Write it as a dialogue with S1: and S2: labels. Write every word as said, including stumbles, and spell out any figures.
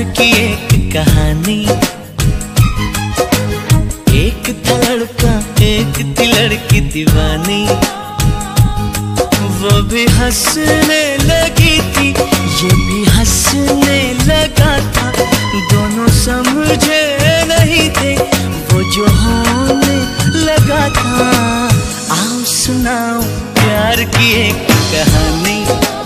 S1: की एक कहानी। एक था लड़का एक थी लड़की दीवानी, वो भी हंसने लगी थी ये भी हंसने लगा था। दोनों समझे नहीं थे वो जो होने लगा था। आओ सुनाओ प्यार की एक कहानी।